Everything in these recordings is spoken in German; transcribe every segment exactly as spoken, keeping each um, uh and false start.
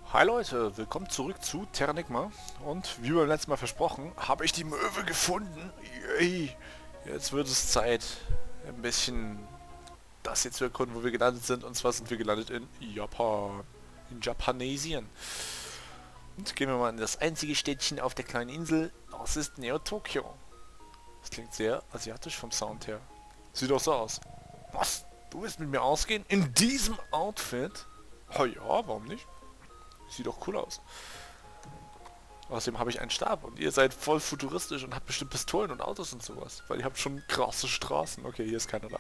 Hi Leute, willkommen zurück zu Terranigma und wie beim letzten Mal versprochen, habe ich die Möwe gefunden. Yay. Jetzt wird es Zeit, ein bisschen das jetzt zu erkunden, wo wir gelandet sind. Und zwar sind wir gelandet in Japan, in Japanesien. Und gehen wir mal in das einzige Städtchen auf der kleinen Insel. Das ist Neo-Tokyo. Das klingt sehr asiatisch vom Sound her. Sieht auch so aus. Was? Du willst mit mir ausgehen? In diesem Outfit? Oh ja, warum nicht? Sieht doch cool aus. Außerdem habe ich einen Stab und ihr seid voll futuristisch und habt bestimmt Pistolen und Autos und sowas. Weil ihr habt schon krasse Straßen. Okay, hier ist keiner da.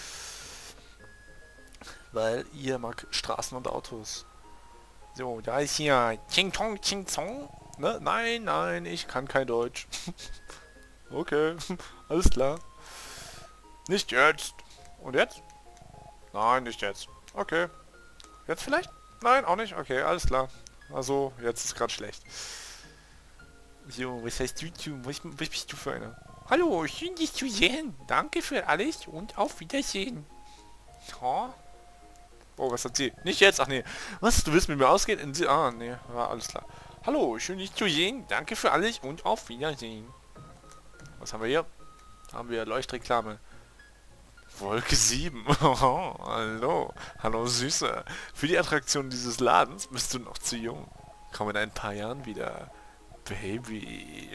Weil ihr mag Straßen und Autos. So, da ist hier Ching Chong Ching Chong. Ne? Nein, nein, ich kann kein Deutsch. Okay, alles klar. Nicht jetzt. Und jetzt? Nein, nicht jetzt. Okay. Jetzt vielleicht? Nein, auch nicht. Okay, alles klar. Also, jetzt ist gerade schlecht. So, was heißt du? Was, was bist du für einer? Hallo, schön dich zu sehen. Danke für alles und auf Wiedersehen. Oh, oh was hat sie? Nicht jetzt? Ach nee. Was? Du willst mit mir ausgehen? In sie ah, nee. Ja, alles klar. Hallo, schön dich zu sehen. Danke für alles und auf Wiedersehen. Was haben wir hier? Haben wir Leuchtreklame. Wolke sieben. Oh, hallo. Hallo Süße. Für die Attraktion dieses Ladens bist du noch zu jung. Komm in ein paar Jahren wieder. Baby.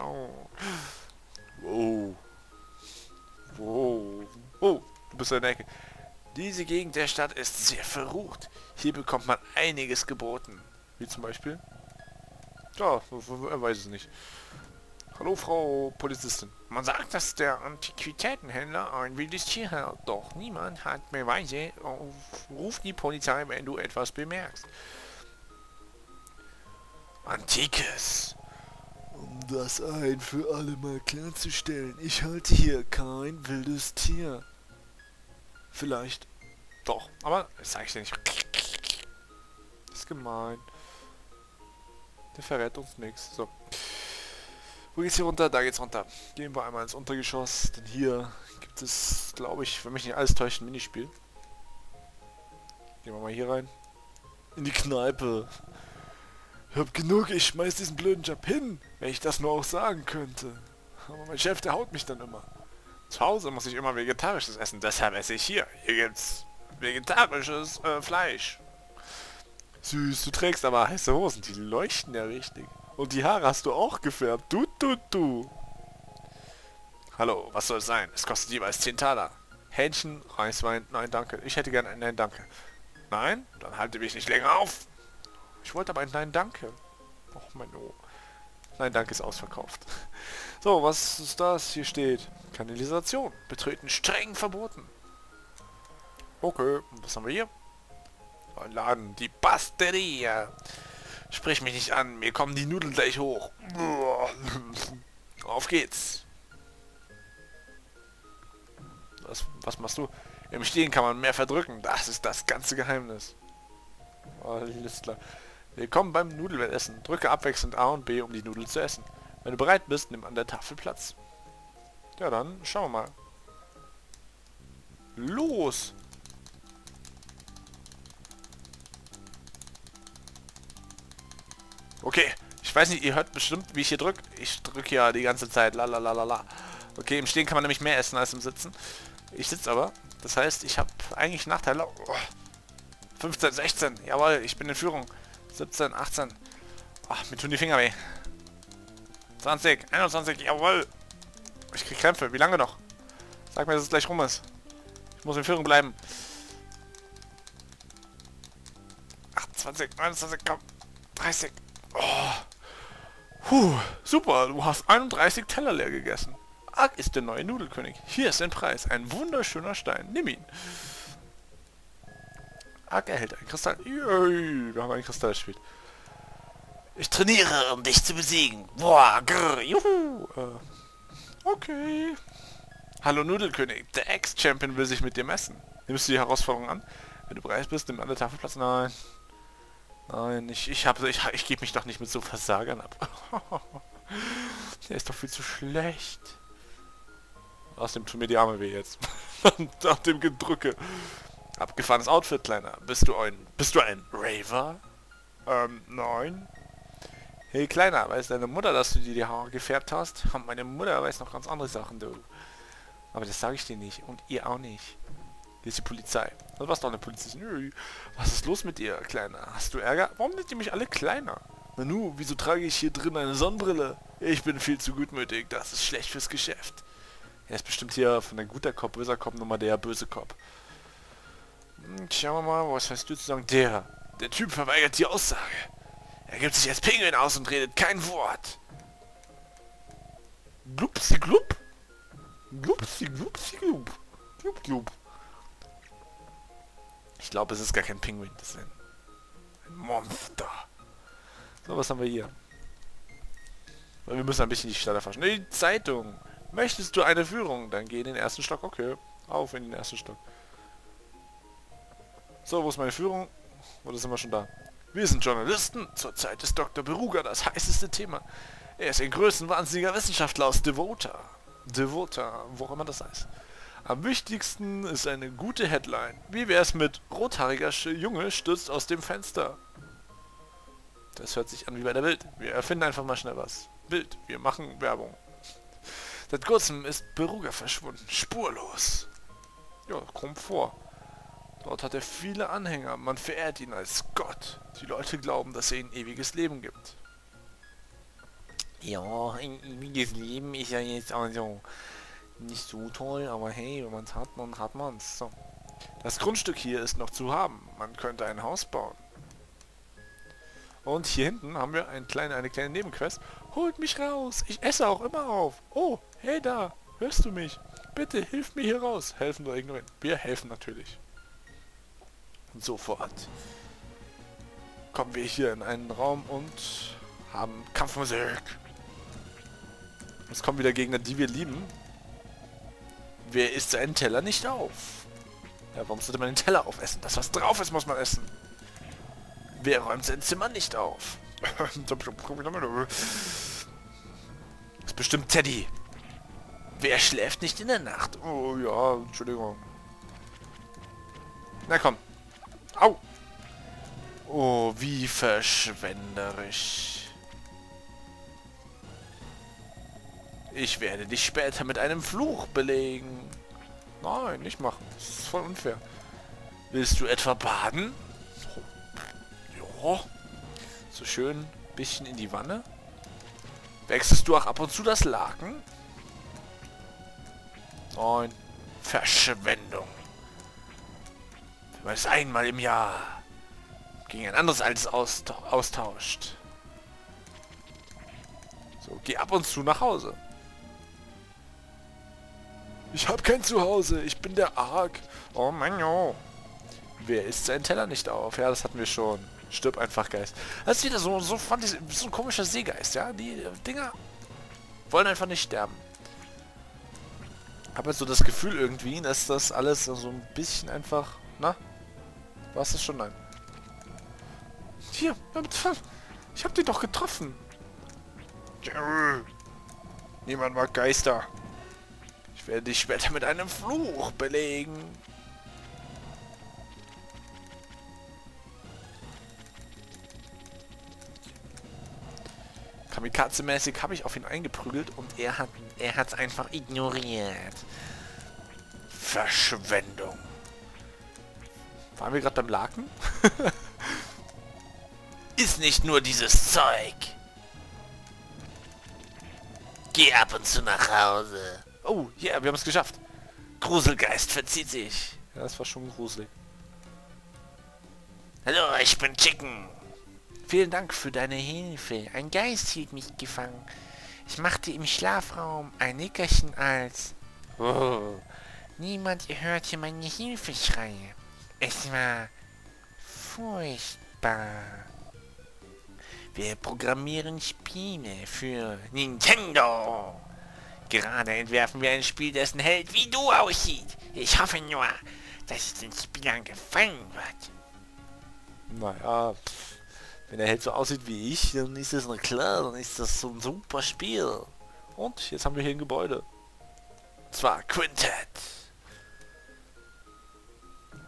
Wow. Wow. Oh, du bist in der Ecke. Diese Gegend der Stadt ist sehr verrucht. Hier bekommt man einiges geboten. Wie zum Beispiel? Ja, er weiß es nicht. Hallo, Frau Polizistin. Man sagt, dass der Antiquitätenhändler ein wildes Tier hat, doch niemand hat Beweise. Ruf die Polizei, wenn du etwas bemerkst. Antikes. Um das ein für alle Mal klarzustellen, ich halte hier kein wildes Tier. Vielleicht. Doch, aber das sage ich dir nicht. Das ist gemein. Der verrät uns nichts. So. Wo geht's hier runter? Da geht's runter. Gehen wir einmal ins Untergeschoss, denn hier gibt es, glaube ich, wenn mich nicht alles täuscht, ein Minispiel. Gehen wir mal hier rein. In die Kneipe. Ich hab genug, ich schmeiß diesen blöden Job hin, wenn ich das nur auch sagen könnte. Aber mein Chef, der haut mich dann immer. Zu Hause muss ich immer vegetarisches essen, deshalb esse ich hier. Hier gibt's vegetarisches äh, Fleisch. Süß, du trägst aber heiße Hosen, die leuchten ja richtig. Und die Haare hast du auch gefärbt. Du, du, du. Hallo, was soll es sein? Es kostet jeweils zehn Taler. Hähnchen, Reiswein, nein, danke. Ich hätte gerne ein Nein, danke. Nein? Dann halte mich nicht länger auf. Ich wollte aber ein Nein, danke. Och, mein Oh. Nein, danke ist ausverkauft. So, was ist das? Hier steht Kanalisation. Betreten streng verboten. Okay, was haben wir hier? Ein Laden. Die Pasteria. Sprich mich nicht an, mir kommen die Nudeln gleich hoch. Auf geht's. Was, was machst du? Im Stehen kann man mehr verdrücken. Das ist das ganze Geheimnis. Alles klar. Willkommen beim Nudelwedessen. Drücke abwechselnd A und B, um die Nudeln zu essen. Wenn du bereit bist, nimm an der Tafel Platz. Ja, dann schauen wir mal. Los! Okay, ich weiß nicht, ihr hört bestimmt, wie ich hier drücke. Ich drücke ja die ganze Zeit. Lalalala. Okay, im Stehen kann man nämlich mehr essen als im Sitzen. Ich sitze aber. Das heißt, ich habe eigentlich Nachteile. Oh. fünfzehn, sechzehn. Jawohl, ich bin in Führung. siebzehn, achtzehn. Ach, mir tun die Finger weh. zwanzig, einundzwanzig. Jawohl. Ich krieg Krämpfe. Wie lange noch? Sag mir, dass es gleich rum ist. Ich muss in Führung bleiben. achtundzwanzig, neunundzwanzig, komm. dreißig. Oh. Puh, super, du hast einunddreißig Teller leer gegessen. Ark ist der neue Nudelkönig. Hier ist dein Preis. Ein wunderschöner Stein. Nimm ihn. Ark erhält ein Kristall. Yay, wir haben ein Kristall gespielt. Ich trainiere, um dich zu besiegen. Boah, grrr, juhu. Äh, okay. Hallo Nudelkönig. Der Ex-Champion will sich mit dir messen. Nimmst du die Herausforderung an? Wenn du bereit bist, nimm an der Tafel Platz. Nein. Nein, ich, ich habe, ich, ich gebe mich doch nicht mit so Versagern ab. Der ist doch viel zu schlecht. Außerdem tut mir die Arme weh jetzt. Nach dem Gedrücke. Abgefahrenes Outfit, Kleiner. Bist du ein, bist du ein Raver? Ähm, nein. Hey Kleiner, weiß deine Mutter, dass du dir die Haare gefärbt hast? Meine Mutter weiß noch ganz andere Sachen, du. Aber das sage ich dir nicht. Und ihr auch nicht. Hier ist die Polizei. Das war's doch eine Polizei. Nö. Was ist los mit dir, Kleiner? Hast du Ärger? Warum nennt ihr mich alle Kleiner? Nanu, wieso trage ich hier drin eine Sonnenbrille? Ich bin viel zu gutmütig. Das ist schlecht fürs Geschäft. Er ist bestimmt hier von der guter Cop, böser Cop Nummer der böse Cop. Hm, schauen wir mal, was hast du zu sagen? Der. Der Typ verweigert die Aussage. Er gibt sich als Pinguin aus und redet kein Wort. Glupsi glup. Glupsi glupsi glup. Glup glup. Ich glaube, es ist gar kein Pinguin. Das ist ein, ein Monster. So, was haben wir hier? Wir müssen ein bisschen die Stadt erforschen. Die Zeitung. Möchtest du eine Führung? Dann geh in den ersten Stock. Okay. Auf in den ersten Stock. So, wo ist meine Führung? Oder sind wir schon da? Wir sind Journalisten. Zurzeit ist Doktor Beruga das heißeste Thema. Er ist ein größenwahnsinniger Wissenschaftler aus Devota. Devota, wo auch immer das heißt. Am wichtigsten ist eine gute Headline. Wie wär's mit rothaariger Junge stürzt aus dem Fenster? Das hört sich an wie bei der Bild. Wir erfinden einfach mal schnell was. Bild, wir machen Werbung. Seit kurzem ist Beruga verschwunden. Spurlos. Ja, kommt vor. Dort hat er viele Anhänger. Man verehrt ihn als Gott. Die Leute glauben, dass er ihnen ewiges Leben gibt. Ja, ein ewiges Leben ist ja jetzt also nicht so toll, aber hey, wenn man es hat, dann hat man es. So. Das Grundstück hier ist noch zu haben. Man könnte ein Haus bauen. Und hier hinten haben wir ein kleine, eine kleine Nebenquest. Holt mich raus. Ich esse auch immer auf. Oh, hey da. Hörst du mich? Bitte, hilf mir hier raus. Helfen oder ignorieren. Wir helfen natürlich. Und sofort kommen wir hier in einen Raum und haben Kampfmusik. Es kommen wieder Gegner, die wir lieben. Wer isst seinen Teller nicht auf? Ja, warum sollte man den Teller aufessen? Das, was drauf ist, muss man essen. Wer räumt sein Zimmer nicht auf? Das ist bestimmt Teddy. Wer schläft nicht in der Nacht? Oh ja, Entschuldigung. Na komm. Au! Oh, wie verschwenderisch. Ich werde dich später mit einem Fluch belegen. Nein, nicht machen. Das ist voll unfair. Willst du etwa baden? Ja. So schön ein bisschen in die Wanne. Wechselst du auch ab und zu das Laken? Nein. Verschwendung. Wenn man es einmal im Jahr gegen ein anderes altes austauscht. So, geh ab und zu nach Hause. Ich hab kein Zuhause, ich bin der Ark. Oh Mann, oh. Wer isst seinen Teller nicht auf? Ja, das hatten wir schon. Stirb einfach, Geist. Das ist wieder so, so, fand ich, so ein komischer Seegeist, ja? Die Dinger wollen einfach nicht sterben. Habe jetzt so das Gefühl irgendwie, dass das alles so ein bisschen einfach... Na? War es das schon? Nein. Hier, ich hab den doch getroffen. Niemand mag Geister. Ich werde dich später mit einem Fluch belegen. Kamikaze-mäßig habe ich auf ihn eingeprügelt und er hat er hat's einfach ignoriert. Verschwendung. Waren wir gerade beim Laken? Ist nicht nur dieses Zeug. Geh ab und zu nach Hause. Oh, ja, yeah, wir haben es geschafft. Gruselgeist verzieht sich. Ja, das war schon gruselig. Hallo, ich bin Chicken. Vielen Dank für deine Hilfe. Ein Geist hielt mich gefangen. Ich machte im Schlafraum ein Nickerchen als... Oh. Niemand hörte meine Hilfeschreie. Es war furchtbar. Wir programmieren Spiele für Nintendo. Gerade entwerfen wir ein Spiel, dessen Held wie du aussieht. Ich hoffe nur, dass es den Spielern gefallen wird. Naja, wenn der Held so aussieht wie ich, dann ist das na klar, dann ist das so ein super Spiel. Und jetzt haben wir hier ein Gebäude. Und zwar Quintet.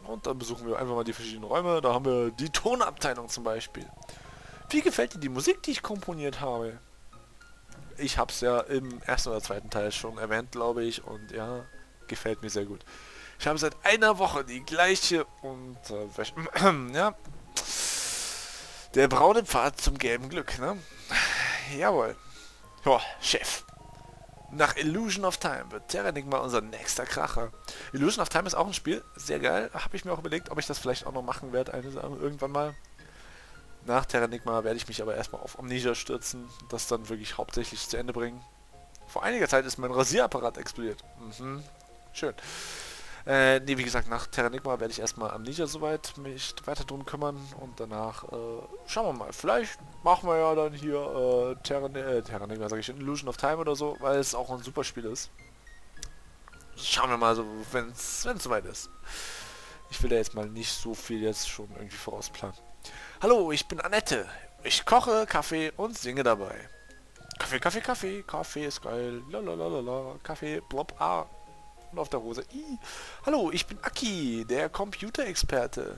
Und dann besuchen wir einfach mal die verschiedenen Räume. Da haben wir die Tonabteilung zum Beispiel. Wie gefällt dir die Musik, die ich komponiert habe? Ich habe es ja im ersten oder zweiten Teil schon erwähnt, glaube ich. Und ja, gefällt mir sehr gut. Ich habe seit einer Woche die gleiche und äh, ja, der braune Pfad zum gelben Glück, ne? Jawohl. Ja, Chef. Nach Illusion of Time wird Terranigma unser nächster Kracher. Illusion of Time ist auch ein Spiel, sehr geil. Habe ich mir auch überlegt, ob ich das vielleicht auch noch machen werde, eine, irgendwann mal. Nach Terranigma werde ich mich aber erstmal auf Amnesia stürzen, das dann wirklich hauptsächlich zu Ende bringen. Vor einiger Zeit ist mein Rasierapparat explodiert. Mhm. Schön. Äh, nee, wie gesagt, nach Terranigma werde ich erstmal Amnesia soweit mich weiter drum kümmern und danach äh, schauen wir mal. Vielleicht machen wir ja dann hier äh, Terran äh, Terranigma, sage ich, Illusion of Time oder so, weil es auch ein super Spiel ist. Schauen wir mal, so, wenn es soweit ist. Ich will da jetzt mal nicht so viel jetzt schon irgendwie vorausplanen. Hallo, ich bin Annette. Ich koche Kaffee und singe dabei. Kaffee, Kaffee, Kaffee. Kaffee ist geil. Lalalala. Kaffee, blob, ah. Und auf der Hose. I. Hallo, ich bin Aki, der Computerexperte.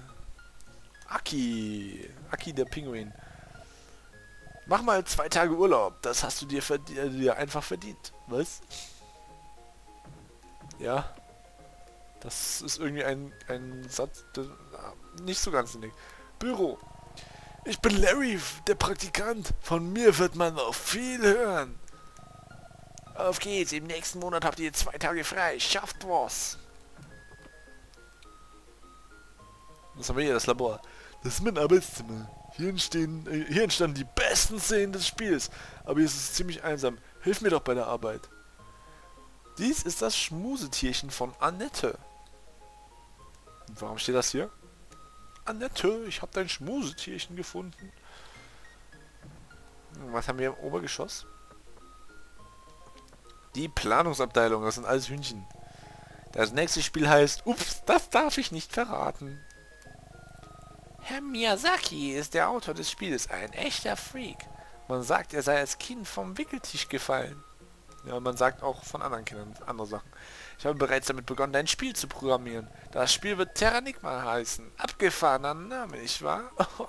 Aki. Aki, der Pinguin. Mach mal zwei Tage Urlaub. Das hast du dir, dir einfach verdient. Was? Ja. Das ist irgendwie ein, ein Satz, der, nicht so ganz sinnig. Büro. Ich bin Larry, der Praktikant. Von mir wird man noch viel hören. Auf geht's, im nächsten Monat habt ihr zwei Tage frei. Schafft was. Was haben wir hier? Das Labor. Das ist mein Arbeitszimmer. Hier entstehen, äh, hier entstanden die besten Szenen des Spiels. Aber hier ist es ziemlich einsam. Hilf mir doch bei der Arbeit. Dies ist das Schmusetierchen von Annette. Und warum steht das hier? Annette, ich habe dein Schmusetierchen gefunden. Was haben wir im Obergeschoss? Die Planungsabteilung, das sind alles Hühnchen. Das nächste Spiel heißt, ups, das darf ich nicht verraten. Herr Miyazaki ist der Autor des Spiels, ein echter Freak. Man sagt, er sei als Kind vom Wickeltisch gefallen. Ja, man sagt auch von anderen Kindern andere Sachen. Ich habe bereits damit begonnen, ein Spiel zu programmieren. Das Spiel wird Terranigma heißen. Abgefahrener Name, nicht wahr?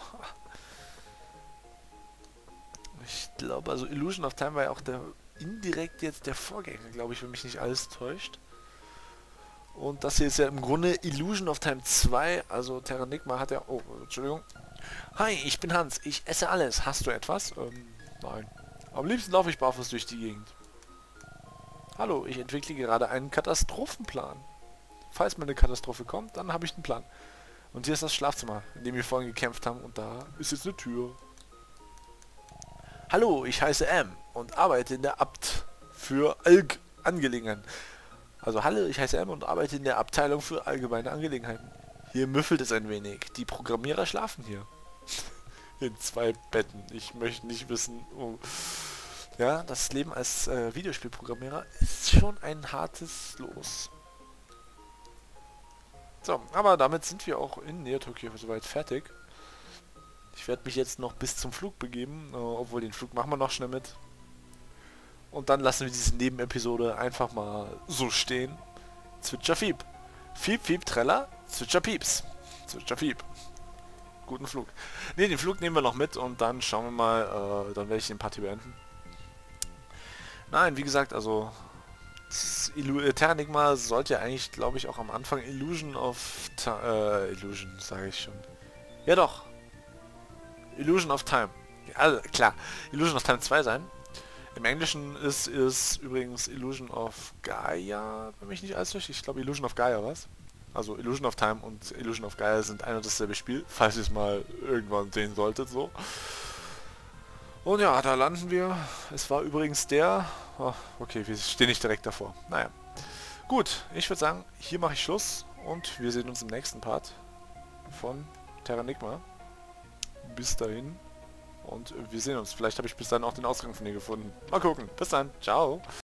Ich glaube, also Illusion of Time war ja auch der indirekt jetzt der Vorgänger, glaube ich, wenn mich nicht alles täuscht. Und das hier ist ja im Grunde Illusion of Time zwei, also Terranigma hat ja... Oh, Entschuldigung. Hi, ich bin Hans, ich esse alles. Hast du etwas? Ähm, nein. Am liebsten laufe ich barfuß durch die Gegend. Hallo, ich entwickle gerade einen Katastrophenplan. Falls mal eine Katastrophe kommt, dann habe ich einen Plan. Und hier ist das Schlafzimmer, in dem wir vorhin gekämpft haben. Und da ist jetzt eine Tür. Hallo, ich heiße M und arbeite in der Abt für Alg Angelegenheiten. Also hallo, ich heiße M und arbeite in der Abteilung für allgemeine Angelegenheiten. Hier müffelt es ein wenig. Die Programmierer schlafen hier. In zwei Betten. Ich möchte nicht wissen... Oh. Ja, das Leben als äh, Videospielprogrammierer ist schon ein hartes Los. So, aber damit sind wir auch in Neo Tokyo soweit fertig. Ich werde mich jetzt noch bis zum Flug begeben, äh, obwohl den Flug machen wir noch schnell mit. Und dann lassen wir diese Nebenepisode einfach mal so stehen. Zwitscher Fiep. Fiep, Fiep, Treller, Zwitscher Pieps. Zwitscher Fiep. Guten Flug. Ne, den Flug nehmen wir noch mit und dann schauen wir mal, äh, dann werde ich den Party beenden. Nein, wie gesagt, also Terranigma sollte ja eigentlich, glaube ich, auch am Anfang Illusion of Time, äh, Illusion, sage ich schon. Ja doch. Illusion of Time. Also, klar, Illusion of Time zwei sein. Im Englischen ist es übrigens Illusion of Gaia, wenn mich nicht alles täuscht. Ich glaube Illusion of Gaia, was? Also Illusion of Time und Illusion of Gaia sind ein und dasselbe Spiel, falls ihr es mal irgendwann sehen solltet, so. Und ja, da landen wir. Es war übrigens der... Oh, okay, wir stehen nicht direkt davor. Naja. Gut, ich würde sagen, hier mache ich Schluss und wir sehen uns im nächsten Part von Terranigma. Bis dahin. Und wir sehen uns. Vielleicht habe ich bis dahin auch den Ausgang von ihr gefunden. Mal gucken. Bis dann. Ciao.